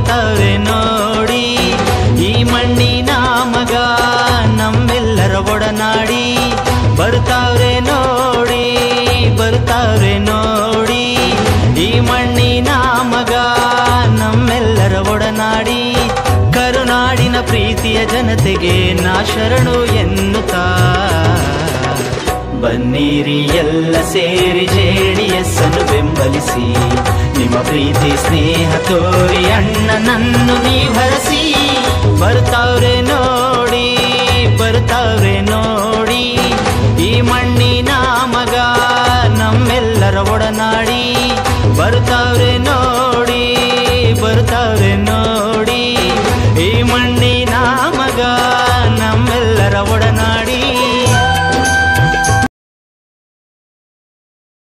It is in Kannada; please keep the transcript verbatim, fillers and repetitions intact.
ಬರ್ತಾವ್ರೆ ನೋಡಿ. ಈ ಮಣ್ಣಿನ ಮಗ ನಮ್ಮೆಲ್ಲರ ಒಡನಾಡಿ. ಬರ್ತಾವ್ರೆ ನೋಡಿ, ಬರ್ತಾವ್ರೆ ನೋಡಿ. ಈ ಮಣ್ಣಿನ ಮಗ ನಮ್ಮೆಲ್ಲರ ಒಡನಾಡಿ. ಕರುನಾಡಿನ ಪ್ರೀತಿಯ ಜನತೆಗೆ ನಾ ಶರಣು ಎನ್ನುತ್ತಾ, ಬನ್ನಿರಿ ಎಲ್ಲ ಸೇರಿ ಜೆಡಿಎಸ್ ಅನ್ನು ಬೆಂಬಲಿಸಿ. ನಿಮ್ಮ ಪ್ರೀತಿ ಸ್ನೇಹ ತೋರಿ ಅಣ್ಣನನ್ನು ನೀ ಭರಿಸಿ. ಬರ್ತಾವ್ರೆ ನೋಡಿ.